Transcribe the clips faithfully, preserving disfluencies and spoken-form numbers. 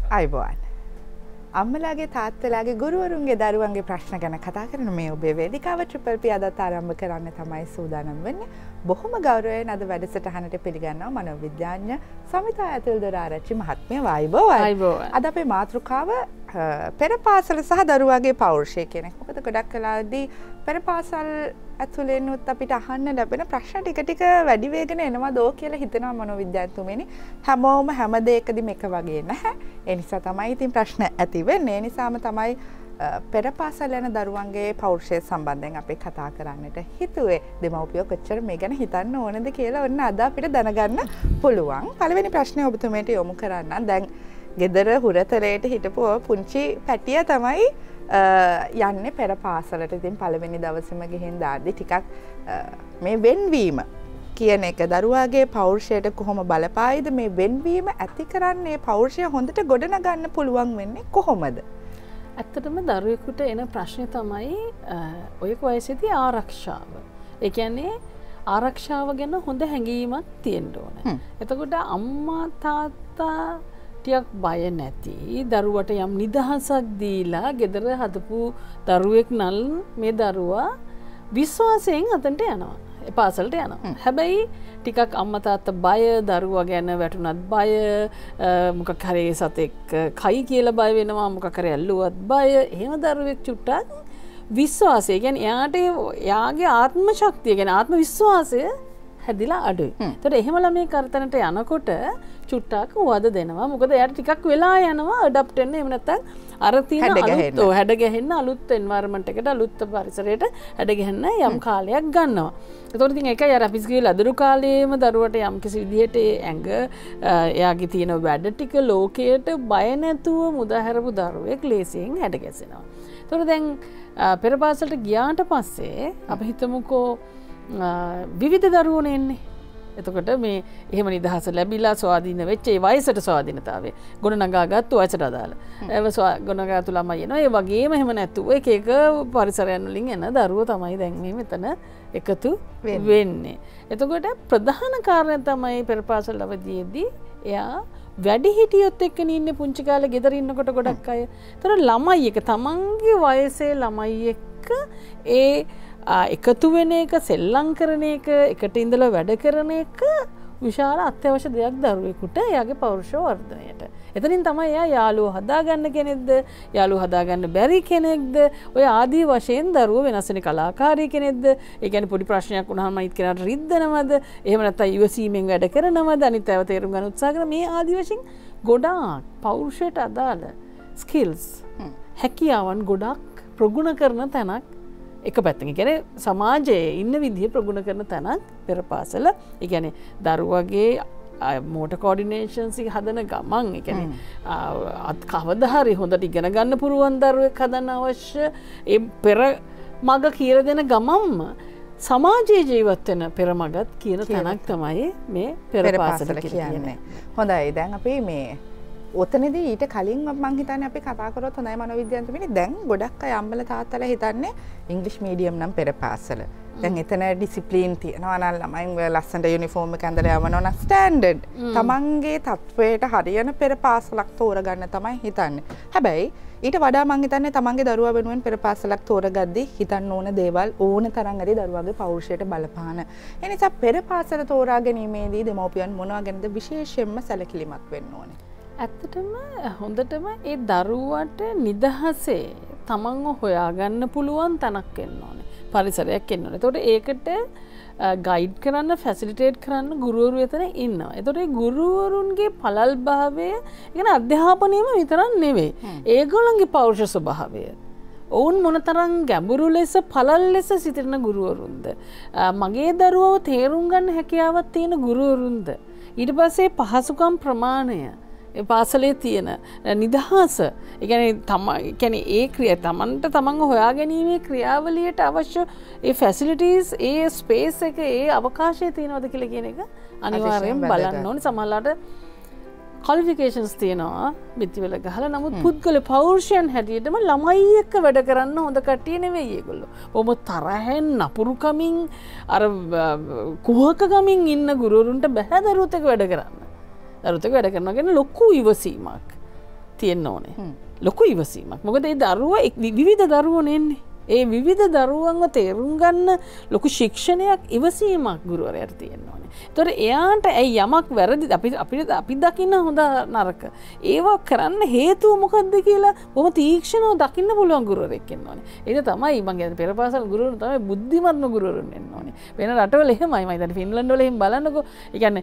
අයිබෝන් අම්මලාගේ තාත්තලාගේ ගුරුවරුන්ගේ දරුවන්ගේ ප්‍රශ්න ගැන කතා කරන මේ ඔබේ වේදිකාව ට්‍රිපල් පී අදත් ආරම්භ කරන්න තමයි සූදානම් වෙන්නේ. බොහොම ගෞරවයෙන් අද වැඩසටහනට පිළිගන්නවා මනෝවිද්‍යාඥ සමිතා ඇතුල්දොර ආරච්චි මහත්මිය. අයිබෝන්. අද අපේ මාතෘකාව පෙර පාසල සහ දරුවාගේ පෞරුෂය කියන එක. මොකද ගොඩක් වෙලාවදී පෙර පාසල් ඇතුළෙනුත් අපිට අහන්න ලැබෙන ප්‍රශ්න ටික ටික වැඩි වෙගෙන එනවා දෝ කියලා හිතනවා මනෝවිද්‍යාඥතුමනි. හැමෝම හැම දෙයකදීම එක වගේ නැහැ. ඒ නිසා තමයි ඉතින් ප්‍රශ්න ඇති වෙන්නේ. ඒ නිසාම තමයි පෙර පාසල් යන දරුවන්ගේ පෞරුෂය සම්බන්ධයෙන් අපි කතා කරන්නට හිතුවේ. දෙමව්පියෝ කොච්චර මේ ගැන හිතන්න ඕනද කියලා ඔන්න අද අපිට දැනගන්න පුළුවන්. පළවෙනි ප්‍රශ්නේ ඔබතුමීට යොමු කරන්න. දැන් ගෙදර හුරතරේට හිටපු පුංචි පැටිය තමයි යන්නේ පෙර පාසලට. ඉතින් පළවෙනි දවසේම ගිහින් දාද්දි ටිකක් මේ වෙන්වීම කියන එක දරුවාගේ පෞරුෂයට කොහොම බලපායිද, මේ වෙන්වීම ඇති කරන්නේ පෞරුෂය හොඳට ගොඩනගන්න පුළුවන් වෙන්නේ කොහොමද? ඇත්තටම දරුවෙකුට එන ප්‍රශ්නේ තමයි ඔය වයසේදී ආරක්ෂාව. ඒ කියන්නේ ආරක්ෂාව ගැන හොඳ හැඟීමක් තියෙන්න ඕනේ. එතකොට අම්මා තාත්තා ටිකක් බය නැති දරුවට යම් නිදහසක් දීලා ගෙදර හදපු දරුවෙක් නම් මේ දරුවා විශ්වාසයෙන් අතන්ට යනවා. ඒ පාසලට යනවා. හැබැයි ටිකක් අම්මා තාත්තා බය, දරුවා ගැන වැටුණත් බය, මොකක් හරි සතෙක් කයි කියලා බය වෙනවා, මොකක් හරි ඇල්ලුවත් බය. එහෙම දරුවෙක් චුට්ටක් විශ්වාසය කියන්නේ එයාට එයාගේ ආත්ම ශක්තිය කියන්නේ ආත්ම විශ්වාසය හැදිලා අඩුයි. ඒතකොට එහෙම ළමයි කරතනට යනකොට චුට්ටක් වද දෙනවා. මොකද එයාට ටිකක් වෙලා යනවා ඇඩප්ට් වෙන්න. එහෙම නැත්නම් අර තියෙන අලුත් ඔය හැඩ ගැහෙන්න අලුත් එන්වයරන්මන්ට් එකට අලුත් පරිසරයට හැඩ ගැහෙන්න යම් කාලයක් ගන්නවා. ඒතකොට ඉතින් ඒකයි අර අපි කිව්වේ ලදරු කාලයේම දරුවට යම් කිසි විදිහට ඇඟ එයාගේ තියෙන වැඩ ටික ලෝකයට බය නැතුව මුදාහැරපු දරුවෙක් ලේසියෙන් හැඩ ගැසෙනවා. ඒතකොට දැන් පෙර පාසලට ගියාට පස්සේ අපි හිතමුකෝ විවිධ දරුවෝ එන්නේ. එතකොට මේ එහෙම නිදහස ලැබිලා ස්වාධීන වෙච්ච ඒ වයසට ස්වාධීනතාවය ගොඩනගාගත්තු වයසට අදාළ ඒව ගොඩනගාතු ළමයි එනවා. ඒ වගේම එහෙම නැතුව එක එක පරිසරයන් වලින් එන දරුවෝ තමයි දැන් මේ මෙතන එකතු වෙන්නේ. එතකොට ප්‍රධාන කාරණය තමයි පෙර පාසල් අවධියේදී එයා වැඩි හිටියොත් එක්කනේ ඉන්නේ පුංචි කාලේ ගෙදර ඉන්නකොට ගොඩක් අය. ඒතර ළමයි එක තමන්ගේ වයසේ ළමයි එක්ක ඒ එකතු වෙන එක, සෙල්ලම් කරන එක, එකට ඉඳලා වැඩ කරන එක විශාල අත්‍යවශ්‍ය දෙයක් දරුවෙකුට එයාගේ පෞරුෂ වර්ධනයට. එතනින් තමයි එයා යාළුවෝ හදාගන්න කෙනෙක්ද, යාළුවෝ හදාගන්න බැරි කෙනෙක්ද, ඔය ආදී වශයෙන් දරුවෝ වෙනස් වෙන කලාකාරී කෙනෙක්ද, ඒ කියන්නේ පොඩි ප්‍රශ්නයක් වුණාම අනිත් කෙනාට රිද්දනවද, එහෙම නැත්නම් ඉවසීමෙන් වැඩ කරනවද, අනිත් අයව තේරුම් ගන්න උත්සාහ කරන මේ ආදී වශයෙන් ගොඩාක් පෞරුෂයට අදාළ ස්කිල්ස් හැකියාවන් ගොඩක් ප්‍රගුණ කරන තැනක් එක පැත්තකින් කියන්නේ සමාජයේ ඉන්න විදිහ ප්‍රගුණ කරන තැනක් පෙර පාසල. ඒ කියන්නේ දරුවගේ මෝටර් කෝඩිනේෂන්ස් එක හදන ගමන් ඒ කියන්නේ කවදා හරි හොඳට ඉගෙන ගන්න පුරුවන් දරුවෙක් හදන්න අවශ්‍ය ඒ පෙර මග කියලා දෙන ගමන්ම සමාජයේ ජීවත් වෙන පෙර මගත් කියන තැනක් තමයි මේ පෙර පාසල කියන්නේ. හොඳයි. දැන් අපි මේ ඔතනදී ඊට කලින් මම හිතන්නේ අපි කතා කරොත් හොඳයි මනෝවිද්‍යාඥතුමනි. දැන් ගොඩක් අය අම්මලා තාත්තලා හිතන්නේ ඉංග්‍රීසි මීඩියම් නම් පෙර පාසල. දැන් එතන ඩිසිප්ලින් තියෙනවා නම් ළමයින් ලස්සනට යුනිෆෝම් එක ඇඳලා යවනවා නම් ස්ටෑන්ඩඩ්. තමන්ගේ තත්වයට හරියන පෙර පාසලක් තෝරගන්න තමයි හිතන්නේ. හැබැයි ඊට වඩා මම හිතන්නේ තමන්ගේ දරුවා වෙනුවෙන් පෙර පාසලක් තෝරගද්දී හිතන්න ඕන දේවල් ඕන තරම් ඇති දරුවාගේ පෞරුෂයට බලපාන. ඒ නිසා පෙර පාසල තෝරා ගැනීමේදී දෙමව්පියන් මොනවා ගැනද විශේෂයෙන්ම සැලකිලිමත් වෙන්න ඕනේ? ඇත්තටම හොඳටම ඒ දරුවට නිදහසේ තමන්ව හොයාගන්න පුළුවන් තැනක් එන්න ඕනේ. පරිසරයක් එන්න ඕනේ. එතකොට ඒකට ගයිඩ් කරන්න, ෆැසිලිටේට් කරන්න ගුරුවරු එතන ඉන්නවා. එතකොට ඒ ගුරුවරුන්ගේ පළල් භාවය, ඒ කියන්නේ අධ්‍යාපනයම විතරක් නෙවෙයි. ඒගොල්ලන්ගේ පෞරුෂ ස්වභාවය. ඔවුන් මොනතරම් ගැඹුරු ලෙස පළල් ලෙස සිටින ගුරුවරුන්ද? මගේ දරුවව තේරුම් ගන්න හැකියාවක් තියෙන ගුරුවරුන්ද? ඊට පස්සේ පහසුකම් ප්‍රමාණය පාසලේ තියෙන නිදහස, ඒ කියන්නේ තම ඒ කියන්නේ ඒ ක්‍රියා තමන්ට තමන්ව හොයා ගැනීමේ ක්‍රියාවලියට අවශ්‍ය ඒ ෆැසිලිටිස්, ඒ ස්පේස් එක, ඒ අවකාශය තියෙනවද කියලා කියන එක අනිවාර්යෙන් බලන්න ඕනේ. සමහරවිට ක්වොලිෆිකේෂන්ස් තියෙනවා පිටිවල ගහලා, නමුත් පුද්ගල පෞරුෂයන් හැටියටම ළමයි එක්ක වැඩ කරන්න හොඳ කට්ටිය නෙවෙයි ඒගොල්ලෝ. බොහොම තරහෙන් නපුරුකමින් අර කුහකකමින් ඉන්න ගුරුවරුන්ට බෑ දරුවොත් එක්ක වැඩ කරන්න. දරුවොත් එක්ක වැඩ කරනවා කියන්නේ ලොකු ඉවසීමක් තියෙන්න ඕනේ. ලොකු ඉවසීමක්. මොකද ඒ දරුවා විවිධ දරුවෝ නෙන්නේ. ඒ විවිධ දරුවන්ව තේරුම් ගන්න ලොකු ශික්ෂණයක් ඉවසීමක් ගුරුවරයාට තියෙන්න ඕනේ. ඒතොර එයාට ඇයි යමක් වැරදි අපි අපිට අපි දකින්න හොඳ නරක. ඒවා කරන්න හේතුව මොකද්ද කියලා බොහොම තීක්ෂණව දකින්න පුළුවන් ගුරුවරයෙක් ඉන්න ඕනේ. ඒක තමයි මම කියන්නේ පෙරපාසල් ගුරුවරුන් තමයි බුද්ධිමත්ම ගුරුවරුන් වෙන්න ඕනේ. වෙන රටවල එහෙමයි. මම දැන් ෆින්ලන්ඩ් වල එහෙම බලන්නකෝ. ඒ කියන්නේ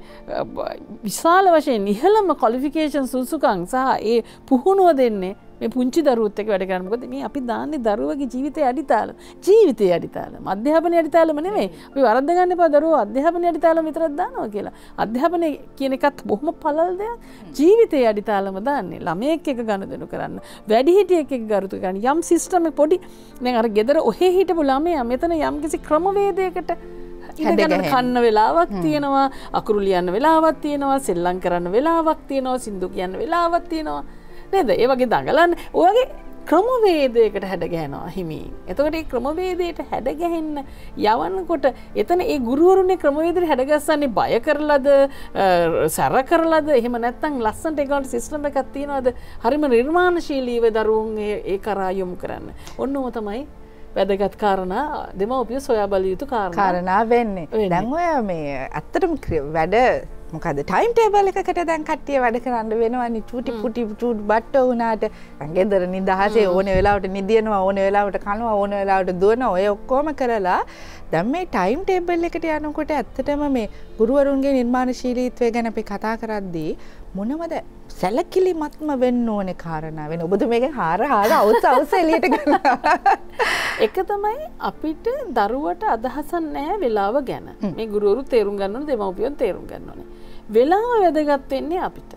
විශාල වශයෙන් ඉහළම ක්වොලිෆිකේෂන් සුසුකම් සහ ඒ පුහුණුව දෙන්නේ මේ පුංචි දරුවොත් එක්ක වැඩ කරන්න. මොකද මේ අපි දාන්නේ දරුවගේ ජීවිතේ අඩිතාල. ජීවිතේ අඩිතාල. අධ්‍යාපනයේ අඩිතාලම නෙමෙයි. අපි වරද්ද ගන්න එපා දරුවෝ අධ්‍යාපනයේ අඩිතාලම විතරක් දානවා කියලා. අධ්‍යාපනය කියන එකත් බොහොම පළල් දෙයක්. ජීවිතේ අඩිතාලම දාන්නේ. ළමයෙක් එක්ක ගනුදෙනු කරන්න. වැඩිහිටියෙක් එක්ක ගරුතු කරන්න. යම් සිස්ටම් එක පොඩි දැන් අර ගෙදර ඔහෙ හිටපු ළමයා මෙතන යම් කිසි ක්‍රමවේදයකට ඉඳගෙන කන්න වෙලාවක් තියෙනවා. අකුරු ලියන්න වෙලාවක් තියෙනවා. සෙල්ලම් කරන්න වෙලාවක් තියෙනවා. සින්දු කියන්න වෙලාවක් තියෙනවා. නේද? ඒ වගේ දඟලන්න ඔයගේ ක්‍රමවේදයකට හැඩගැහෙනවා හිමින්. එතකොට මේ ක්‍රමවේදයට හැඩගැහෙන්න යවන්නකොට එතන ඒ ගුරුවරුනේ ක්‍රමවේදයට හැඩගැස්සන්නේ බය කරලාද, සැර කරලාද, එහෙම නැත්නම් ලස්සනට ඒකට සිස්ටම් එකක් තියනවාද? හරිම නිර්මාණශීලීව දරුවෝ ඒ කරා යොමු කරන්න. ඔන්නෝම තමයි වැදගත් කාරණා දෙමව්පියෝ සොයා බැලිය යුතු කාරණා. කාරණා වෙන්නේ. දැන් ඔය මේ ඇත්තටම වැඩ මොකද ටයිම් ටේබල් එකකට දැන් කට්ටිය වැඩ කරන්න වෙනවනේ චූටි පුටි චූටි බට්ටෝ වුණාට ගෙදර නිදහසේ ඕන වෙලාවට නිදිනවා ඕන වෙලාවට කනවා ඕන වෙලාවට දුවනවා ඔය ඔක්කොම කරලා දැන් මේ ටයිම් ටේබල් එකට යනකොට ඇත්තටම මේ ගුරුවරුන්ගේ නිර්මාණශීලීත්වය ගැන අපි කතා කරද්දී මොනවද සැලකිලිමත්ම වෙන්න ඕනේ කාරණා වෙන ඔබද මේකෙන් හාර හාර අවුස් අවුස් එළියට ගන්නවා. එක තමයි අපිට දරුවට අදහසක් නැහැ වෙලාව ගැන. මේ ගුරුවරු තේරුම් ගන්න ඕනේ දෙමව්පියන් තේරුම් ගන්න ඕනේ. වෙලාව වැදගත් වෙන්නේ අපිට.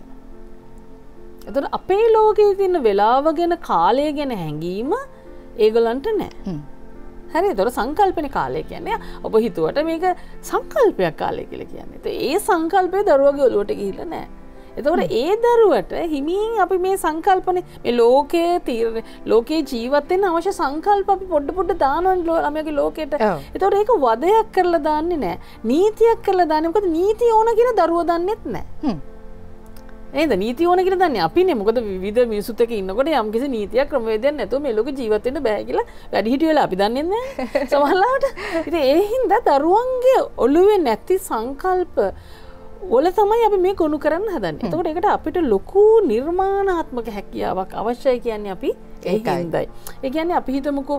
එතකොට අපේ ලෝකයේ තියෙන වෙලාව ගැන කාලය ගැන හැඟීම ඒගොල්ලන්ට නැහැ. හරි. එතකොට සංකල්පනේ කාලය කියන්නේ ඔබ හිතුවට මේක සංකල්පයක් කාලය කියලා කියන්නේ. ඒ සංකල්පය දරුවගේ ඔළුවට ගිහිල්ලා නැහැ. එතකොට ඒ දරුවට හිමින් අපි මේ සංකල්පනේ මේ ලෝකයේ තීරණය ලෝකයේ ජීවත් වෙන්න අවශ්‍ය සංකල්ප අපි පොඩ පොඩ දානවා ළමයාගේ ලෝකෙට. එතකොට ඒක වදයක් කරලා දාන්නේ නැහැ. නීතියක් කරලා දාන්නේ. මොකද නීතිය ඕන කියලා දරුවෝ දන්නෙත් නැහැ. නේද? නීතිය ඕන කියලා දන්නේ අපිනේ. මොකද විවිධ මිනිසුත් එක්ක ඉන්නකොට යම්කිසි නීතියක් ක්‍රමවේදයක් නැතුව මේ ලෝකේ ජීවත් වෙන්න බෑ කියලා වැඩිහිටිය වෙලා අපි දන්නේ නැහැ. සමහරවිට ඉතින් ඒ හින්දා දරුවන්ගේ ඔළුවේ නැති සංකල්ප ඔල තමයි අපි මේ ගොනු කරන්න හදන්නේ. එතකොට ඒකට අපිට ලොකු නිර්මාණාත්මක හැකියාවක් අවශ්‍යයි කියන්නේ අපි ඒකයි. ඒ කියන්නේ අපි හිතමුකෝ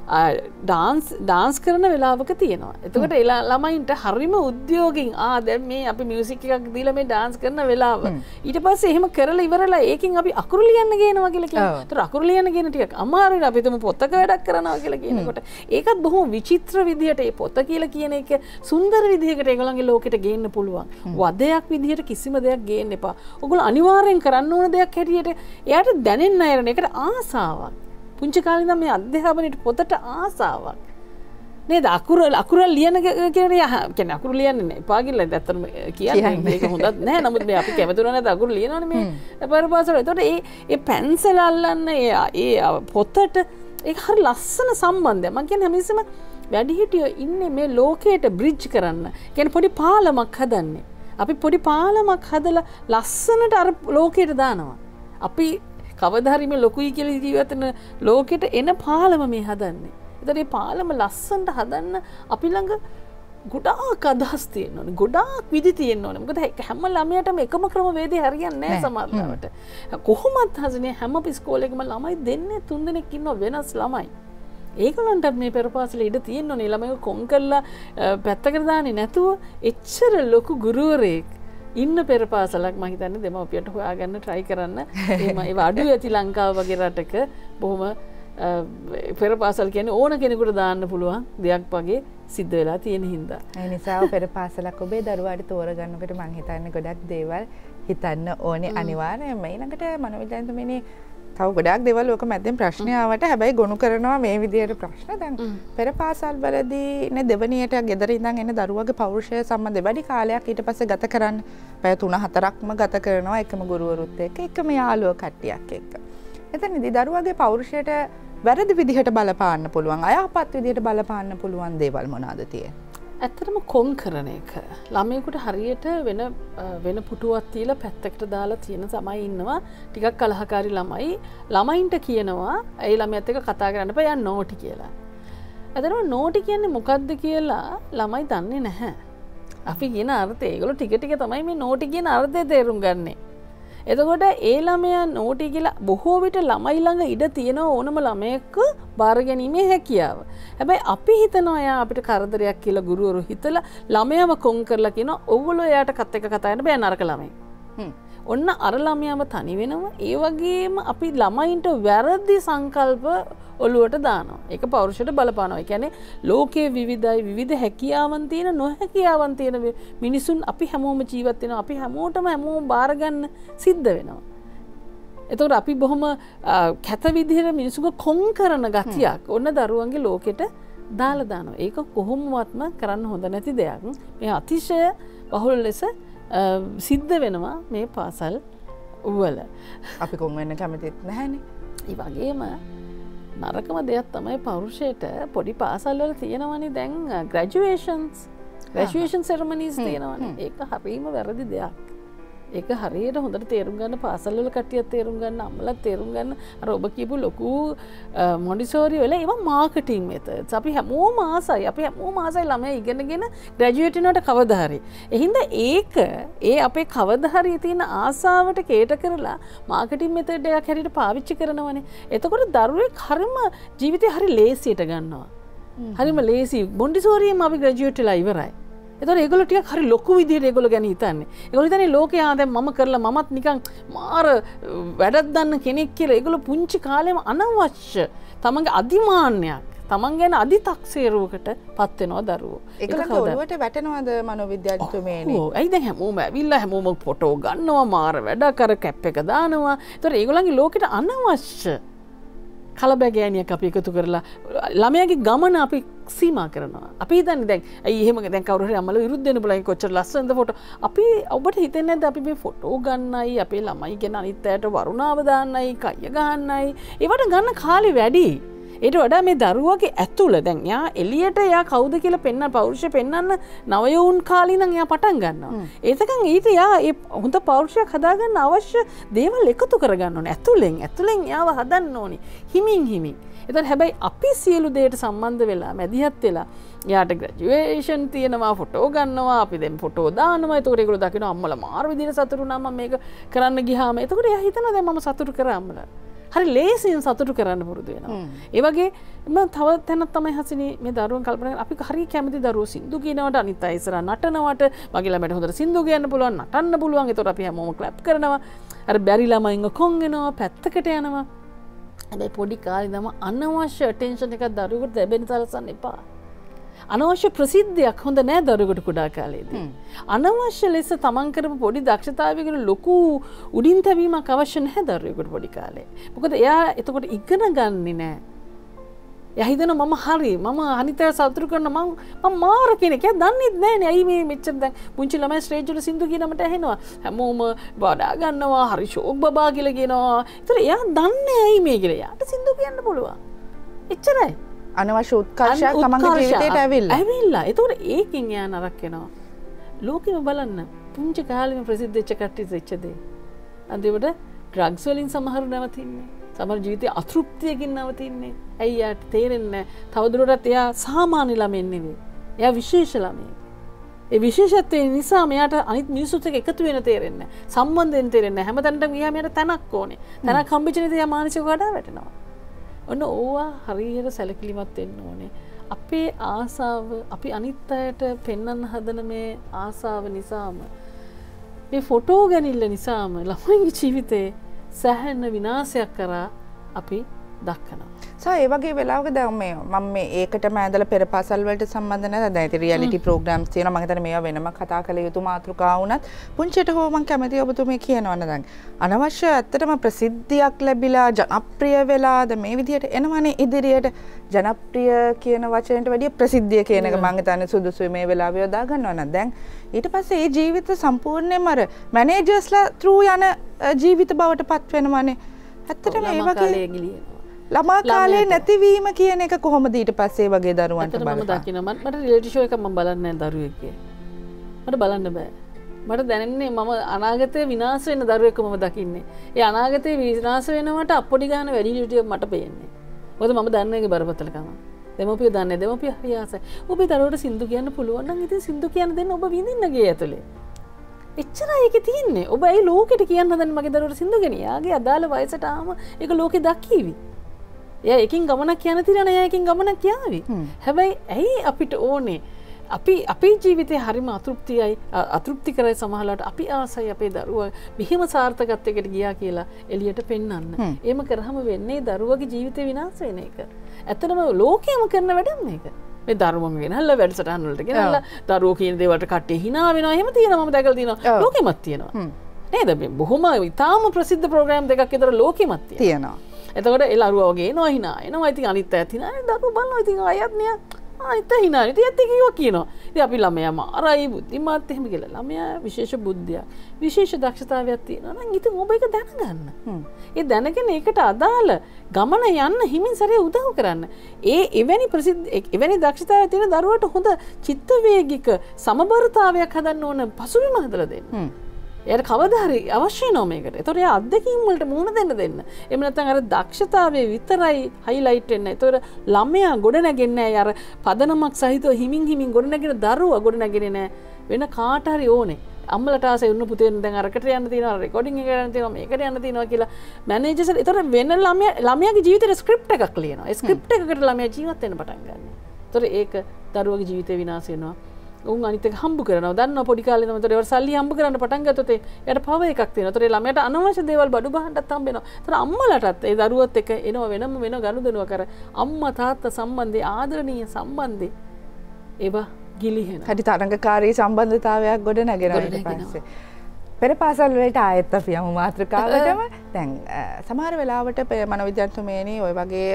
ඩාන්ස් ඩාන්ස් කරන වෙලාවක තියෙනවා. එතකොට ඒ ළමයින්ට හරිම උද්‍යෝගින් ආ දැන් මේ අපි මියුසික් එකක් දීලා මේ ඩාන්ස් කරන වෙලාව. ඊට පස්සේ එහෙම කරලා ඉවරලා ඒකෙන් අපි අකුරු ලියන්න ගේනවා කියලා කියනවා. ඒතර අකුරු ලියන්න ගේන ටිකක් අමාරුයි. අපි හිතමු පොතක වැඩක් කරනවා කියලා කියනකොට ඒකත් බොහොම විචිත්‍ර විදිහට ඒ පොත කියලා කියන එක සුන්දර විදිහකට ඒගොල්ලන්ගේ ලෝකෙට ගේන්න පුළුවන්. වදයක් විදිහට කිසිම දෙයක් ගේන්න එපා. ඔයගොල්ලෝ අනිවාර්යෙන් කරන්න ඕන දෙයක් හැටියට එයාට දැනෙන්න ඇරෙන එකට ආසාවක්. පුංචි කාලේ ඉඳන් මේ අධ්‍යාපනයේ පොතට ආසාවක්. නේද? අකුර අකුර ලියන කියන්නේ අකුරු ලියන්නේ නැහැ. එපා කියලා ඇත්තටම කියන්නේ මේක හොඳත් නැහැ. නමුත් මේ අපි කැමති නැත අකුරු ලියනවනේ මේ පරපාසල. ඒතකොට ඒ ඒ පැන්සල් අල්ලන්න ඒ ඒ පොතට ඒක හරි ලස්සන සම්බන්ධයක්. මම කියන්නේ හැමතිස්සෙම වැඩිහිටියෝ ඉන්නේ මේ ලෝකයට බ්‍රිජ් කරන්න. කියන්නේ පොඩි පාලමක් හදන්නේ. අපි පොඩි පාලමක් හදලා ලස්සනට අර ලෝකයට දානවා. අපි කවදා හරි මේ ලොකුයි කියලා ජීවත් වෙන ලෝකෙට එන පාලම මේ හදන්නේ. ඒතර මේ පාලම ලස්සනට හදන්න අපි ළඟ ගොඩාක් අදහස් තියෙන්න ඕනේ. ගොඩාක් විදි තියෙන්න ඕනේ. මොකද හැම ළමයාටම එකම ක්‍රම වේදේ හරියන්නේ නැහැ සමහරවිට. කොහොමත් හසනේ හැම ඉස්කෝලේකම ළමයි දෙන්නේ තුන් දෙනෙක් ඉන්නවා වෙනස් ළමයි. ඒගොල්ලන්ටත් මේ පෙරපාසලේ ඉඩ තියෙන්න ඕනේ. ළමයිව කොන් කරලා පැත්තකට දාන්නේ නැතුව එච්චර ලොකු ගුරුවරයෙක් ඉන්න පෙරපාසලක් මම හිතන්නේ දෙමව්පියන්ට හොයාගන්න try කරන්න. එහෙම ඒව අඩු ඇති ලංකාව වගේ රටක බොහොම පෙරපාසල් කියන්නේ ඕන කෙනෙකුට දාන්න පුළුවන් දෙයක් වගේ සිද්ධ වෙලා තියෙන හින්දා. ඒ නිසා පෙරපාසලක් ඔබේ දරුවාට තෝරගන්නකොට මම හිතන්නේ ගොඩක් දේවල් හිතන්න ඕනේ අනිවාර්යයෙන්ම. ඊළඟට මනෝවිද්‍යාන්තමනේ තව ගොඩක් දේවල් ඔක මැද්දෙන් ප්‍රශ්න ආවට හැබැයි ගොනු කරනවා මේ විදියට ප්‍රශ්න. දැන් පෙර පාසල් වලදී නේ දෙවනියට ගෙදර ඉඳන් එන දරුවගේ පෞරුෂය සම්බන්ධ වැඩි කාලයක් ඊට පස්සේ ගත කරන්න පැය තුන හතරක්ම ගත කරනවා එකම ගුරුවරුත් එක්ක එකම යාළුවෝ කට්ටියක් එක්ක. එතනදී දරුවගේ පෞරුෂයට වැරදි විදිහට බලපාන්න පුළුවන් අයහපත් විදිහට බලපාන්න පුළුවන් දේවල් මොනවාද තියෙන්නේ? ඇත්තටම කොන් කරන එක ළමයෙකුට හරියට වෙන වෙන පුටුවක් තියලා පැත්තකට දාලා තියෙන තමයි ඉන්නවා ටිකක් කලහකාරී ළමයි ළමයින්ට කියනවා ඒ ළමයාත් එක්ක කතා කරන්න බෑ යා නෝටි කියලා. අදරම නෝටි කියන්නේ මොකක්ද කියලා ළමයි දන්නේ නැහැ. අපි කියන අර්ථය ඒගොල්ලෝ ටික ටික තමයි මේ නෝටි කියන අර්ථය තේරුම් ගන්නේ. එතකොට ඒ ළමයා නෝටි කියලා බොහෝ විට ළමයි ළඟ ඉඩ තියෙන ඕනම ළමයෙක් බාර ගැනීමේ හැකියාව. හැබැයි අපි හිතනවා එයා අපිට කරදරයක් කියලා ගුරුවරු හිතලා ළමයාව කොන් කරලා කියනවා ඔයගොල්ලෝ එයාට කත් එක කතා කරන්න බෑ නරක ළමයි. ඔන්න අර ළමයාව තනි වෙනවා. ඒ වගේම අපි ළමයින්ට වැරදි සංකල්ප ඔළුවට දානවා. ඒක පෞරුෂයට බලපානවා. ඒ කියන්නේ ලෝකයේ විවිධයි විවිධ හැකියාවන් තියෙන නොහැකියාවන් තියෙන මිනිසුන් අපි හැමෝම ජීවත් වෙනවා. අපි හැමෝටම හැමෝම බාර ගන්න සිද්ධ වෙනවා. එතකොට අපි බොහොම කැත විදිහට මිනිසුන්ව කොන් කරන ගතියක් ඔන්න දරුවන්ගේ ලෝකෙට දාලා දානවා. ඒක කොහොමවත්ම කරන්න හොඳ නැති දෙයක්. මේ අතිශය බහුල ලෙස සිද්ධ වෙනවා මේ පාසල් වල. අපි කොන් වෙන්න කැමතිත් නැහැනේ. ඒ වගේම නරකම දෙයක් තමයි පෞරුෂයට පොඩි පාසල් වල තියෙනවනේ දැන් ග්‍රැජුවේෂන්ස් ග්‍රැජුවේෂන් සෙරමනීස් තියෙනවනේ. ඒක හරියම වැරදි දෙයක්. ඒක හරියට හොඳට තේරුම් ගන්න පාසල් වල කට්ටියක් තේරුම් ගන්න අම්මලා තේරුම් ගන්න අර ඔබ කියපු ලොකු මොන්ටිසෝරි වල ඒවා මාකටිං මෙතඩ්ස් අපි හැමෝම ආසයි අපි හැමෝම ආසයි ළමයා ඉගෙනගෙන ග්‍රැජුවේට් වෙනවට කවදා හරි. එහෙනම් ඒක ඒ අපේ කවදා හරි තියෙන ආසාවට කේට කරලා මාකටිං මෙතඩ් එකක් හැටියට පාවිච්චි කරනවනේ. එතකොට දරුවෙක් හරිම ජීවිතේ හරි ලේසියට ගන්නවා. හරිම ලේසි මොන්ටිසෝරියෙන් අපි ග්‍රැජුවේට් වෙලා ඉවරයි. එතකොට ඒගොල්ලෝ ටිකක් හරි ලොකු විදිහට ඒගොල්ලෝ ගැන හිතන්නේ. ඒගොල්ලෝ හිතන්නේ ලෝකේ ආ දැන් මම කරලා මමත් නිකන් මාර වැඩක් දන්න කෙනෙක් කියලා. ඒගොල්ලෝ පුංචි කාලේම අනවශ්‍ය තමන්ගේ අදිමාන්නයක් තමන් ගැන අදි탁සේරුවකට පත් වෙනවා දරුවෝ. ඒගොල්ලෝ ඔළුවට වැටෙනවද මනෝවිද්‍යාඥතුමේනේ? ඔව්. ඇයි දැන් හැමෝම ඇවිල්ලා හැමෝම ෆොටෝ ගන්නවා මාර වැඩ කර කැප් එක දානවා. ඒතකොට ඒගොල්ලන්ගේ ලෝකෙට අනවශ්‍ය කලබගෑනියක් අපි එකතු කරලා ළමයාගේ ගමන අපි සීමා කරනවා. අපි හිතන්නේ දැන් අයි එහෙම දැන් කවුරු හරි අම්මලා විරුද්ධ වෙන්න බලයි කොච්චර ලස්සනද ෆොටෝ. අපි ඔබට හිතෙන්නේ නැද්ද අපි මේ ෆොටෝ ගන්නයි අපේ ළමයි ගැන අනිත් අයට වරුණාව දාන්නයි කය ගහන්නයි ඒවට ගන්න කාලේ වැඩි. ඊට වඩා මේ දරුවගේ ඇතුළ දැන් යා එළියට යා කවුද කියලා පෙන්වන්න පෞරුෂය පෙන්වන්න නවයෝන් කාලේ නම් යා පටන් ගන්නවා. ඒතකන් ඊට යා ඒ හොඳ පෞරුෂයක් හදාගන්න අවශ්‍ය දේවල් එකතු කරගන්න ඕනේ. ඇතුළෙන් ඇතුළෙන් යාව හදන්න ඕනේ. හිමින් හිමින්. එතන හැබැයි අපි සියලු දේට සම්බන්ධ වෙලා මැදිහත් වෙලා යාට ග්‍රැජුවේෂන් තියෙනවා ෆොටෝ ගන්නවා අපි දැන් ෆොටෝ දානවා. ඒතකොට ඒගොල්ලෝ දකිනවා අම්මලා මාර විදිහට සතුටු වුණා මම මේක කරන්න ගියාම. ඒතකොට එයා හිතනවා දැන් මම සතුටු කරා අම්මලා. හරි ලේසියෙන් සතුටු කරන්න පුරුදු වෙනවා. ඒ වගේ මම තව තැනක් තමයි හසිනේ මේ දරුවන් කල්පනා කරන අපි හරි කැමති දරුවෝ සින්දු කියනවට අනිත් අය ඉස්සරහ නටනවට මගේ ළමයට හොඳට සින්දු කියන්න පුළුවන් නටන්න පුළුවන්. ඒතකොට අපි හැමෝම ක්ලැප් කරනවා. අර බැරි ළමයින්ව කොන් වෙනවා පැත්තකට යනවා. හැබැයි පොඩි කාලේ ඉඳන්ම අනවශ්‍ය ඇටෙන්ෂන් එකක් දරුවෙකුට ලැබෙන්න සලසන්න එපා. අනවශ්‍ය ප්‍රසිද්ධියක් හොඳ නෑ දරුවෙකුට කුඩා කාලේදී. අනවශ්‍ය ලෙස තමන් කරපු පොඩි දක්ෂතාවයකට ලොකු උඩින් තැබීමක් අවශ්‍ය නැහැ දරුවෙකුට පොඩි කාලේ. මොකද එයා එතකොට ඉගෙන ගන්නේ නෑ. එයා හිතනවා මම හරි මම අනිත් අය සතුටු කරන මම මම මාර කෙනෙක්. එයා දන්නේ නැහැනේ ඇයි මේ මෙච්චර දැන් පුංචි ළමයි ස්ටේජ් වල සින්දු කියනමට ඇහෙනවා. හැමෝම වඩා ගන්නවා හරි ෂෝක් බබා කියලා කියනවා. ඒතර එයා දන්නේ ඇයි මේ කියලා. එයාට සින්දු කියන්න පුළුවන්. එච්චරයි. අනවශ්‍ය උත්කර්ෂයක් තමන්ගේ ජීවිතේට ඇවිල්ලා. ඇවිල්ලා. ඒතකොට ඒකෙන් එයා නරක වෙනවා. ලෝකෙම බලන්න පුංචි කාලෙම ප්‍රසිද්ධ වෙච්ච කට්ටිය වෙච්ච දේ. අන්තිමට ඩ්‍රග්ස් වලින් සමහරු නැවතින්නේ. සමහර ජීවිතේ අතෘප්තියකින් නැවතින්නේ. ඇයි යාට තේරෙන්නේ නැහැ. තවදුරටත් එයා සාමාන්‍ය ළමෙක් නෙවෙයි. එයා විශේෂ ළමෙක්. ඒ විශේෂත්වය නිසා මෙයාට අනිත් මිනිස්සුත් එක්ක එකතු වෙන්න තේරෙන්නේ නැහැ. සම්බන්ධ වෙන්න තේරෙන්නේ නැහැ. හැමතැනටම ගියාම මෙයාට තැනක් ඕනේ. තැනක් හම්බෙච්ච නිසා එයා මානසිකව වඩා වැටෙනවා. ඔන්න ඕවා හරියට සැලකිලිමත් වෙන්න ඕනේ. අපේ ආසාව අපි අනිත් අයට පෙන්වන්න හදන මේ ආසාව නිසාම මේ ෆොටෝ ගැනීම නිසාම ළමයිගේ ජීවිතේ සැහැණ විනාශයක් කරා අපි දක්වනවා. සා ඒ වගේ වෙලාවක දැන් මේ මම මේ ඒකටම ඇඳලා පෙර පාසල් වලට සම්බන්ධ නැහැ. දැන් ඉතින් රියැලිටි ප්‍රෝග්‍රෑම්ස් තියෙනවා. මම හිතන්නේ මේවා වෙනම කතා කළ යුතු මාතෘකා වුණත් පුංචිට හෝ මම කැමතියි ඔබතුමී කියනවනේ දැන් අනවශ්‍ය ඇත්තටම ප්‍රසිද්ධියක් ලැබිලා ජනප්‍රිය වෙලාද මේ විදිහට එනවනේ ඉදිරියට ජනප්‍රිය කියන වචනයට වැඩිය ප්‍රසිද්ධිය කියන එක මම හිතන්නේ සුදුසුයි මේ වෙලාවේ යොදා ගන්නවා නම් දැන් ඊට පස්සේ ඒ ජීවිත සම්පූර්ණයෙන්ම අර මැනේජර්ස්ලා ත්‍රූ යන ජීවිත බවට පත් වෙනවනේ. ඇත්තටම ඒ වගේ ළමා කාලේ නැතිවීම කියන එක කොහොමද ඊට පස්සේ වගේ දරුවන්ට බලන්න? මම දකිනවා මට රියැලිටි ෂෝ එකක් මම බලන්නේ නැහැ දරුවෙක්ගේ. මට බලන්න බෑ. මට දැනෙන්නේ මම අනාගතයේ විනාශ වෙන දරුවෙක් මම දකින්නේ. ඒ අනාගතයේ විනාශ වෙනවට අපොඩි ගන්න වැඩි ඩියුටි මට පේන්නේ. මොකද මම දන්නේ ඒකේ බරපතලකම. දෙමෝපිය දන්නේ දෙමෝපිය හරි ආසයි. ඔබේ දරුවට සින්දු කියන්න පුළුවන් නම් ඉතින් සින්දු කියන්න දෙන්න ඔබ විඳින්න ගේ ඇතුලේ. එච්චරයි ඒකේ තියෙන්නේ. ඔබ ඒ ලෝකෙට කියන්න හදන්නේ මගේ දරුවට සින්දු ගෙන. යාගේ අදාළ වයසට ආවම ඒක ලෝකෙ දක්කීවි. එයා එකකින් ගමනක් යන තිරණ එයා එකකින් ගමනක් යාවි. හැබැයි ඇයි අපිට ඕනේ අපි අපේ ජීවිතේ හරිම අතෘප්තියයි අතෘප්තිකරයි සමහරවිට අපි ආසයි අපේ දරුවා මෙහෙම සාර්ථකත්වයකට ගියා කියලා එළියට පෙන්වන්න. එහෙම කරාම වෙන්නේ දරුවගේ ජීවිතේ විනාශ වෙන එක. ඇත්තටම ලෝකෙම කරන වැඩක් මේක. මේ දරුවම ගෙනල්ලා වැඩසටහන් වලට ගෙනල්ලා දරුවෝ කියන දේවල්ට කට්ටිය hina වෙනවා. එහෙම තියෙනවා මම දැකලා තියෙනවා. ලෝකෙමත් තියෙනවා. නේද? මේ බොහොම ඉතාම ප්‍රසිද්ධ ප්‍රෝග්‍රෑම් දෙකක් විතර ලෝකෙමත් තියෙනවා. එතකොට ඒ ලරුවා වගේ එනවා hina. එනවා ඉතින් අනිත් අයත් hina. දරුවෝ බලනවා ඉතින් අයත් නිය ආයිත hina. ඉතින් ඒත් කිව්වා කියනවා. ඉතින් අපි ළමයා මාරයි බුද්ධිමත් එහෙම කියලා. ළමයා විශේෂ බුද්ධියක්, විශේෂ දක්ෂතාවයක් තියෙනවා නම් ඉතින් ඔබ ඒක දැනගන්න. ඒ දැනගෙන ඒකට අදාළ ගමන යන්න හිමින් සැරේ උදව් කරන්න. ඒ එවැනි ප්‍රසිද්ධ එවැනි දක්ෂතාවය තියෙන දරුවට හොඳ චිත්ත වේගික සමබරතාවයක් හදන්න ඕන පසුබිම හදලා දෙන්න. එයාට කවදා හරි අවශ්‍ය නෝ මේකට. ඒතකොට එයා අත්දැකීම් වලට මුහුණ දෙන්න දෙන්න. එහෙම නැත්නම් අර දක්ෂතාවයේ විතරයි හයිලයිට් වෙන්නේ. ඒතකොට ළමයා ගොඩ නැගෙන්නේ නැහැ. අර පදනමක් සහිතව හිමින් හිමින් ගොඩ නැගෙන දරුවා ගොඩ නැගෙන්නේ නැහැ. වෙන කාට හරි ඕනේ. අම්මලට ආසයි උන්න පුතේ දැන් අරකට යන්න තියෙනවා, රෙකෝඩින් එකට යන්න තියෙනවා, මේකට යන්න තියෙනවා කියලා මැනේජර්ස් ඒතකොට වෙන ළමයා ළමයාගේ ජීවිතේ ස්ක්‍රිප්ට් එකක් ලියනවා. ඒ ස්ක්‍රිප්ට් එකකට ළමයා ජීවත් වෙන්න පටන් ගන්නවා. ඒතකොට ඒක දරුවගේ ජීවිතේ විනාශ වෙනවා. උන් අනිත් එක හම්බ කරනවා. දන්නවා පොඩි කාලේ තමයි ඒතකොට ඒවට සල්ලි හම්බ කරන්න පටන් ගත්තොත් එයාට පව එකක් තියෙනවා. ඒතකොට ළමයාට අනවශ්‍ය දේවල් බඩු බහන්නත් හම්බ වෙනවා. ඒතකොට අම්මලටත් ඒ දරුවත් එක්ක එනවා වෙනම වෙන ගනුදෙනුව කර අම්මා තාත්තා සම්බන්ධේ ආදරණීය සම්බන්ධේ ඒවා ගිලිහෙන. හරි තරංගකාරී සම්බන්ධතාවයක් ගොඩ නැගෙනවා ඊට පස්සේ. පෙර පාසල් වලට ආයෙත් අපි යමු මාතෘකාවටම. දැන් සමහර වෙලාවට මනෝවිද්‍යාඥතුමේනි ඔය වගේ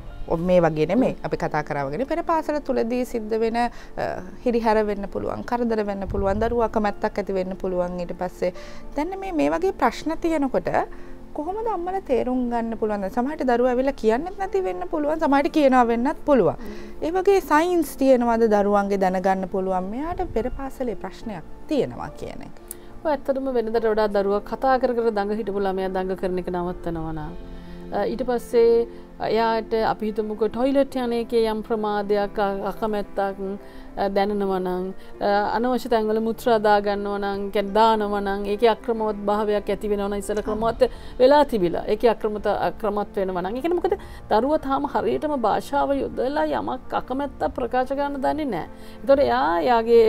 මේ වගේ නෙමෙයි අපි කතා කරවගෙන පෙර පාසල තුලදී සිද්ධ වෙන හිරිහැර වෙන්න පුළුවන්, කරදර වෙන්න පුළුවන්, දරුවා කැමැත්තක් ඇති වෙන්න පුළුවන්. ඊට පස්සේ දැන් මේ මේ වගේ ප්‍රශ්න තියෙනකොට කොහොමද අම්මලා තේරුම් ගන්න පුළුවන්? සමහරට දරුවා ඇවිල්ලා කියන්නෙත් නැති වෙන්න පුළුවන්, සමහරට කියනවා වෙන්නත් පුළුවන්. ඒ වගේ සයින්ස් තියෙනවද දරුවන්ගේ දැනගන්න පුළුවන් මෙයාට පෙර පාසලේ ප්‍රශ්නයක් තියෙනවා කියන එක? ඔය ඇත්තටම වෙනදට වඩා දරුවා කතා කර කර දඟ හිටපු ළමයා දඟ කරන එක නවත්තනවා නා. ඊට පස්සේ එයාට අපි හිතමුකෝ ටොයිලට් යන එකේ යම් ප්‍රමාදයක් අකමැත්තක් දැනෙනවා නම් අනවශ්‍ය තැන්වල මුත්‍රා දා ගන්නවා නම් කියන්නේ දානවා නම් ඒකේ අක්‍රමවත් භාවයක් ඇති වෙනවා නම් ඉස්සර ක්‍රමවත් වෙලා තිබිලා ඒකේ අක්‍රමත අක්‍රමත් වෙනවා නම් ඒ කියන්නේ මොකද දරුවා තාම හරියටම භාෂාව යොදලා යමක් අකමැත්ත ප්‍රකාශ කරන්න දන්නේ නැහැ. ඒතකොට එයා යාගේ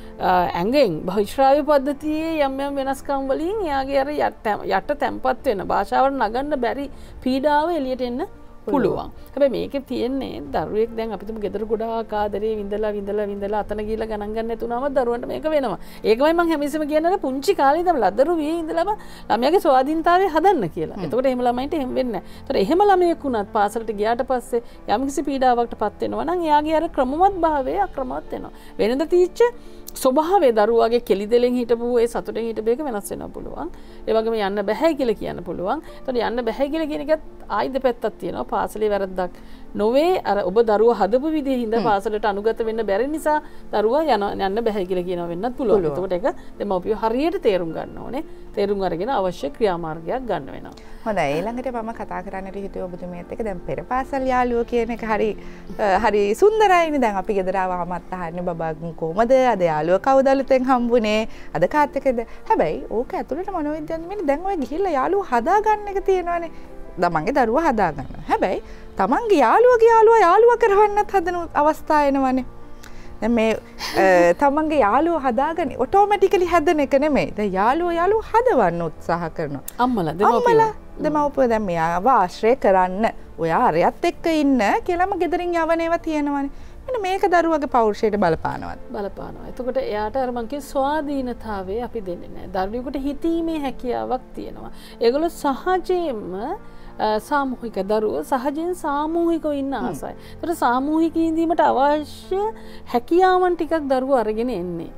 ඇඟෙන් බහිශ්‍රාව්‍ය පද්ධතියේ යම් යම් වෙනස්කම් වලින් එයාගේ අර යට තැම්පත් වෙන භාෂාවට නගන්න බැරි පීඩාව එළියට එන්න පුළුවන්. හැබැයි මේකේ තියෙන්නේ දරුවෙක් දැන් අපිටම ගෙදර ගොඩාක් ආදරේ විඳලා විඳලා විඳලා අතන ගිහලා ගණන් ගන්න නැතුනම දරුවන්ට මේක වෙනවා. ඒකමයි මම හැමතිස්සෙම කියන්නේ පුංචි කාලේ ඉඳන් ලදරු වියේ ඉඳලාම ළමයාගේ ස්වාධීනතාවය හදන්න කියලා. එතකොට එහෙම ළමයින්ට එහෙම වෙන්නේ නැහැ. ඒතකොට එහෙම ළමයෙක් වුණත් පාසලට ගියාට පස්සේ යම්කිසි පීඩාවකටපත් වෙනවා නම් එයාගේ අර ක්‍රමවත් භාවය අක්‍රමවත් වෙනවා. වෙනද තීච්ච ස්වභාවයේ දරුවාගේ කෙලිදෙලෙන් හිටපු ඒ සතුටෙන් හිටපු එක වෙනස් වෙනවා පුළුවන්. ඒ වගේම යන්න බෑ කියලා කියන්න පුළුවන්. එතකොට යන්න බෑ කියලා කියන එකත් ආයි දෙපැත්තක් තියෙනවා. පාසලේ වැරද්දක් නොවේ. අර ඔබ දරුවා හදපු විදිහේ හින්දා පාසලට අනුගත වෙන්න බැරි නිසා දරුවා යන යන්න බෑ කියලා කියනවා වෙන්නත් පුළුවන්. එතකොට ඒක දෙමව්පියෝ හරියට තේරුම් ගන්න ඕනේ. තේරුම් අරගෙන අවශ්‍ය ක්‍රියාමාර්ගයක් ගන්න වෙනවා. හොඳයි. ඊළඟට මම කතා කරන්නට හිතුවේ ඔබතුමියත් එක්ක දැන් පෙර පාසල් යාළුවෝ කියන එක හරි හරි සුන්දරයිනේ. දැන් අපි ගෙදර ආවමත් අහන්නේ බබා කොහමද අද යාළුවා කවුද අලුතෙන් හම්බුනේ අද කාත් එක්කද? හැබැයි ඕක ඇතුළට මනෝවිද්‍යාඥයෙක් දැන් ඔය ගිහිල්ලා යාළුවෝ හදාගන්න එක තියෙනවානේ. තමන්ගේ දරුවා හදාගන්න. හැබැයි තමන්ගේ යාළුවගේ යාළුවා යාළුවා කරවන්නත් හදන අවස්ථා එනවනේ. දැන් මේ තමන්ගේ යාළුවා හදාගන්නේ ඔටෝමැටිකලි හැදෙන එක නෙමෙයි. දැන් යාළුවා යාළුවා හදවන්න උත්සාහ කරනවා. අම්මලා දෙමව්පියෝ දෙමව්පියෝ දැන් මෙයාව ආශ්‍රය කරන්න ඔයා අරයත් එක්ක ඉන්න කියලාම ගෙදරින් යවන ඒවා තියෙනවනේ. මෙන්න මේක දරුවගේ පෞරුෂයට බලපානවා. බලපානවා. එතකොට එයාට අර මං කිය ස්වාධීනතාවය අපි දෙන්නේ නැහැ. දරුවෙකුට හිතීමේ හැකියාවක් තියෙනවා. ඒගොල්ලෝ සහජයෙන්ම සාමූහික දරුවෝ සහජයෙන් සාමූහිකව ඉන්න ආසයි. ඒතර සාමූහික ඉඳීමට අවශ්‍ය හැකියාවන් ටිකක් දරුවෝ අරගෙන එන්නේ.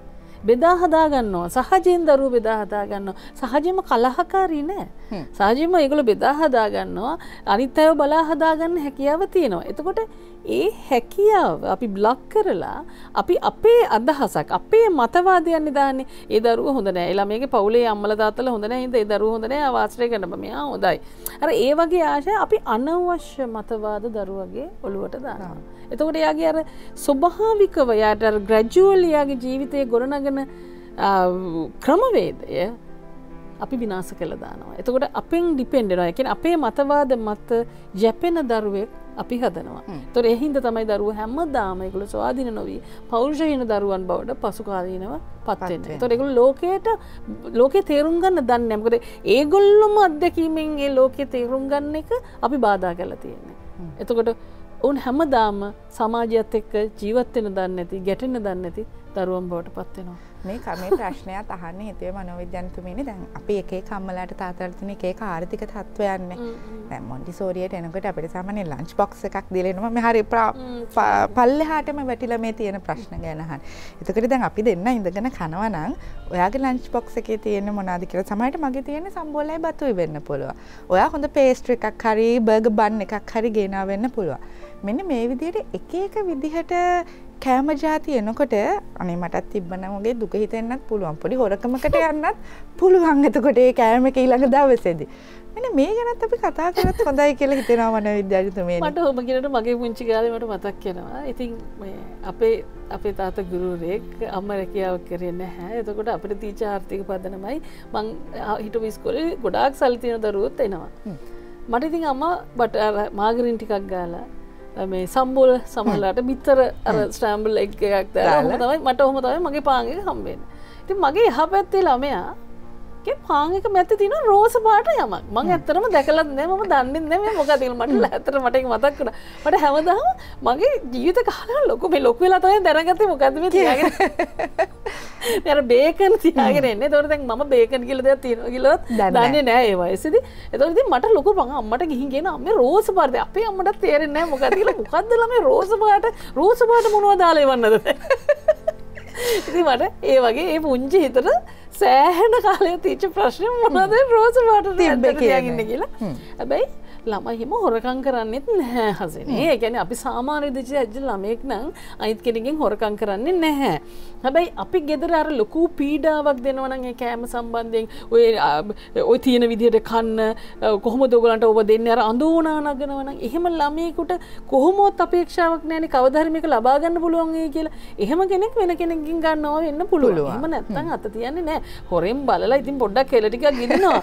බෙදා හදා ගන්නවා. සහජයෙන් දරුවෝ බෙදා හදා ගන්නවා. සහජයෙන්ම කලහකාරී නෑ. සහජයෙන්ම ඒගොල්ලෝ බෙදා හදා ගන්නවා. අනිත් අයව බලා හදා ගන්න හැකියාව තියෙනවා. එතකොට ඒ හැකියාව අපි බ්ලොක් කරලා අපි අපේ අදහසක් අපේ මතවාදයන් දාන්නේ. ඒ දරුවෝ හොඳ නෑ. ඒ ළමයිගේ පවුලේ අම්මලා තාත්තලා හොඳ නෑ. හින්දා ඒ දරුවෝ හොඳ නෑ. ආශ්‍රය කරන්න බෑ. මෙයා හොඳයි. අර ඒ වගේ ආශය අපි අනවශ්‍ය මතවාද දරුවගේ ඔළුවට දානවා. එතකොට එයාගේ අර ස්වභාවිකව යාට අර ග්‍රැජුවලි යාගේ ජීවිතයේ ගොඩනගෙන ක්‍රමවේදය අපි විනාශ කළා දානවා. එතකොට අපෙන් ඩිපෙන්ඩ් වෙනවා. ඒ කියන්නේ අපේ මතවාද මත යැපෙන දරුවෙක් අපි හදනවා. ඒතොර ඒ හින්දා තමයි දරුවෝ හැමදාම ඒගොල්ලෝ ස්වාධීන නොවි පෞරුෂහීන දරුවන් බවට පසුකාලීනව පත් වෙන්නේ. ඒතොර ඒගොල්ලෝ ලෝකයට ලෝකේ තේරුම් ගන්න දන්නේ නැහැ. මොකද ඒගොල්ලොම අත්දැකීමෙන් ඒ ලෝකේ තේරුම් ගන්න එක අපි බාධා කරලා තියෙන්නේ. එතකොට උන් හැමදාම සමාජයත් එක්ක ජීවත් වෙන්න දන්නේ නැති, ගැටෙන්න දන්නේ නැති දරුවන් බවට පත් වෙනවා. මේ කමේ ප්‍රශ්නයත් අහන්නේ හිතුවේ මනෝවිද්‍යාඥතුමීනේ. දැන් අපි එක එක අම්මලාට තාත්තලාට තියෙන එක එක ආර්ථික තත්ත්වයන්නේ. දැන් මොන්ටිසෝරියට එනකොට අපිට සාමාන්‍ය ලන්ච් බොක්ස් එකක් දීලා එනවා. මේ හරි පල්ලෙහාටම වැටිලා මේ තියෙන ප්‍රශ්න ගැන අහන්න. එතකොට දැන් අපි දෙන්න ඉඳගෙන කනවා නම් ඔයාගේ ලන්ච් බොක්ස් එකේ තියෙන මොනවද කියලා සමහරට මගේ තියෙන සම්බෝලයි බතුයි වෙන්න පුළුවන්. ඔයා හොඳ පේස්ට්‍රි එකක් හරි බර්ගර් බන් එකක් හරි ගෙනා වෙන්න පුළුවන්. මෙන්න මේ විදිහට එක එක විදිහට කෑම ජාති එනකොට අනේ මටත් තිබ්බනම් වගේ දුක හිතෙන්නත් පුළුවන්. පොඩි හොරකමකට යන්නත් පුළුවන්. එතකොට ඒ කෑම එක ඊළඟ දවසේදී මෙන්න මේ ගැනත් අපි කතා කරත් හොඳයි කියලා හිතෙනවා මනෝවිද්‍යාඥතුමනි. මට ඔබ කියනට මගේ පුංචි කාලේ මට මතක් වෙනවා. ඉතින් මේ අපේ අපේ තාත්තා ගුරුවරයෙක් අම්මා රැකියාව කරේ නැහැ. එතකොට අපිට තීච ආර්ථික පදනමයි මං හිටපු ඉස්කෝලේ ගොඩාක් සල්ලි තියෙන දරුවෝත් එනවා. මට ඉතින් අම්මා බට මාගරින් ටිකක් ගාලා මේ සම්බෝල සමහරලාට බිත්තර අර ස්ටැම්බල් එග් එකක් දාලා ඔහොම තමයි මට ඔහොම තමයි මගේ පාන් එක හම්බෙන්නේ. ඉතින් මගේ යහපැත්තේ ළමයා ගේ පාන් එක මැත්තේ තියෙන රෝස පාට යමක්. මම ඇත්තටම දැකලත් නෑ මම දන්නේ නෑ මේ මොකද කියලා. මට ඇත්තට මට ඒක මතක් වුණා. මට හැමදාම මගේ ජීවිත කාලේ ලොකු මේ ලොකු වෙලා තමයි දැනගත්තේ මොකද්ද මේ තියාගෙන. මේ අර බේකන් තියාගෙන එන්නේ. ඒතකොට දැන් මම බේකන් කියලා දෙයක් තියෙනවා කියලාත් දන්නේ නෑ ඒ වයසේදී. ඒතකොට ඉතින් මට ලොකු පං අම්මට ගිහින් ගෙන අම්මේ රෝස පාට. අපේ අම්මට තේරෙන්නේ නෑ මොකද්ද කියලා. මොකද්ද ළමේ රෝස පාට රෝස පාට මොනවද දාලා එවන්නද? ඉතින් මට ඒ වගේ ඒ පුංචි හිතට සෑහෙන කාලයක් තියච්ච ප්‍රශ්නේ මොනවද රෝස පාට තිබ්බේ කියලා. හැබැයි ළමයි හිම හොරකම් කරන්නෙත් නැහැ හසිනේ. ඒ කියන්නේ අපි සාමාන්‍ය විදිහට ළමෙක් නම් අනිත් කෙනෙක්ගෙන් හොරකම් කරන්නේ නැහැ. හැබැයි අපි ගෙදර අර ලොකු පීඩාවක් දෙනවා නම් ඒ කෑම සම්බන්ධයෙන් ඔය ඔය තියෙන විදිහට කන්න කොහොමද ඔයගලන්ට ඔබ දෙන්නේ අර අඳෝනා නගනවා නම් එහෙම ළමයෙකුට කොහොමවත් අපේක්ෂාවක් නැහැනේ කවදා හරි මේක ලබා ගන්න පුළුවන් වෙයි කියලා. එහෙම කෙනෙක් වෙන කෙනෙක්ගෙන් ගන්නවා වෙන්න පුළුවන්. එහෙම නැත්නම් අත තියන්නේ නැහැ. හොරෙන් බලලා ඉතින් පොඩ්ඩක් කෙල ටිකක් ගිනිනවා.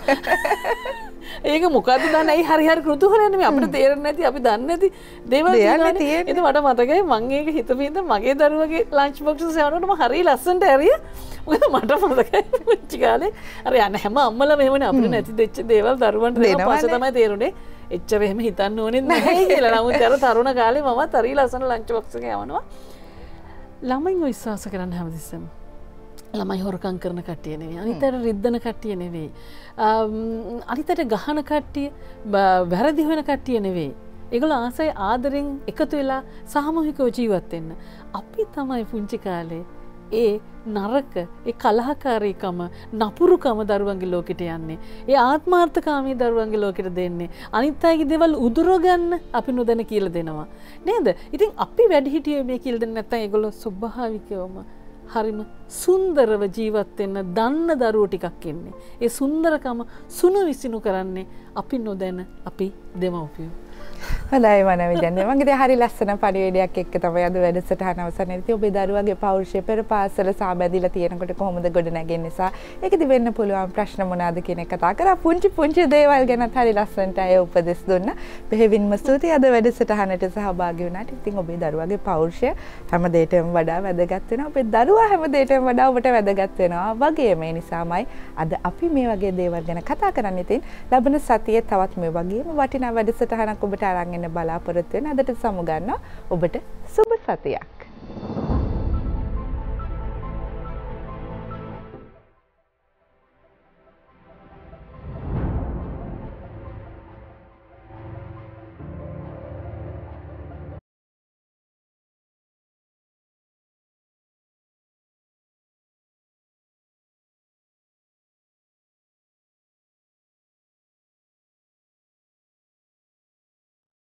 ඒක මොකද්ද දන්නේ? ඇයි හරි හරි කෘතුහලයක් නෙමෙයි අපිට තේරෙන්නේ නැති අපි දන්නේ නැති දේවල් තියෙනවා. ඉතින් මට මතකයි මම ඒක හිතපින්ද මගේ දරුවගේ ලන්ච් බොක්ස් එක සෙවනකොට මම හරි ලස්සනට ඇරිය. මොකද මට මතකයි පුංචි කාලේ අර යන හැම අම්මලා මෙහෙමනේ අපිට නැති දෙච්ච දේවල් දරුවන්ට දෙනවා. පස්සේ තමයි තේරුනේ එච්චර එහෙම හිතන්න ඕනේ නැහැ කියලා. නමුත් අර තරුණ කාලේ මමත් හරි ලස්සන ලන්ච් බොක්ස් එක යවනවා. ළමයින්ව විශ්වාස කරන්න හැමතිස්සෙම. ළමයි හොරකම් කරන කට්ටිය නෙවෙයි. අනිත් අයට රිද්දන කට්ටිය නෙවෙයි. අනිත් අයට ගහන කට්ටිය වැරදි වෙන කට්ටිය නෙවෙයි. ඒගොල්ලෝ ආසයි ආදරෙන් එකතු වෙලා සාමූහිකව ජීවත් වෙන්න. අපි තමයි පුංචි කාලේ ඒ නරක ඒ කලහකාරීකම නපුරුකම දරුවන්ගේ ලෝකෙට යන්නේ. ඒ ආත්මාර්ථකාමී දරුවන්ගේ ලෝකෙට දෙන්නේ. අනිත් අයගේ දේවල් උදුර ගන්න අපි නොදැන කියලා දෙනවා. නේද? ඉතින් අපි වැඩිහිටියෝ මේ කියලා දෙන්නේ නැත්නම් ඒගොල්ලෝ ස්වභාවිකවම හරිම සුන්දරව ජීවත් වෙන්න දන්න දරුවෝ ටිකක් ඉන්නේ. ඒ සුන්දරකම සුණු විසිනු කරන්නේ අපි නොදැන අපි දෙමව්පියෝ. හොඳයි මනෝවිද්‍යාඥ. මම ඉතින් හරි ලස්සන පරිවේඩයක් එක්ක තමයි අද වැඩසටහන අවසන්වේදී ඔබේ දරුවගේ පෞරුෂය පෙර පාසල සාබැඳිලා තියෙනකොට කොහොමද ගොඩ නැගෙන්නේ නිසා ඒකෙදි වෙන්න පුළුවන් ප්‍රශ්න මොනවාද කියන එක කතා කරා. පුංචි පුංචි දේවල් ගැනත් හරි ලස්සනට අය උපදෙස් දුන්නා. බෙහෙවින්ම ස්තුතියි අද වැඩසටහනට සහභාගී වුණාට. ඉතින් ඔබේ දරුවගේ පෞරුෂය හැම දෙයකටම වඩා වැදගත් වෙනවා. ඔබේ දරුවා හැම දෙයකටම වඩා ඔබට වැදගත් වෙනවා. වගේම ඒ නිසාමයි අද අපි මේ වගේ දේවල් ගැන කතා කරන්නේ. ඉතින් ලබන සතියේ තවත් මේ වගේම වටිනා වැඩසටහනක් ඔබට අරන් එන්න බලාපොරොත්තු වෙන අදට සමු ගන්නවා. ඔබට සුබ සතියක්.